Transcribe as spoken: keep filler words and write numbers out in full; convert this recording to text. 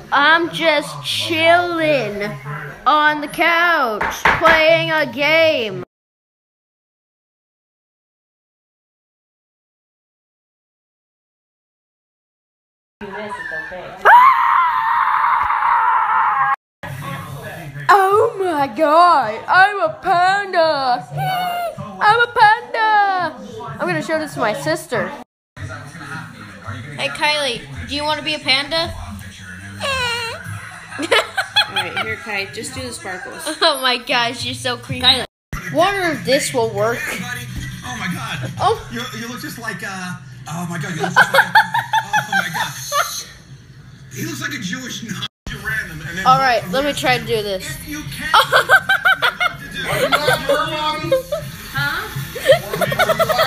I'm just chilling on the couch playing a game. Oh my god, I'm a panda. I'm a panda. I'm gonna show this to my sister. Hey Kylie, do you want to be a panda? Alright, here Kai, just do the sparkles. Oh my gosh, you're so creepy. Kylie, wonder if this will work. Hey buddy. Oh my god. Oh. You, you look just like uh oh my god, you look just like a, oh my god. He looks like a Jewish Nazi random. And then Alright, let me try to do this. If you can Huh?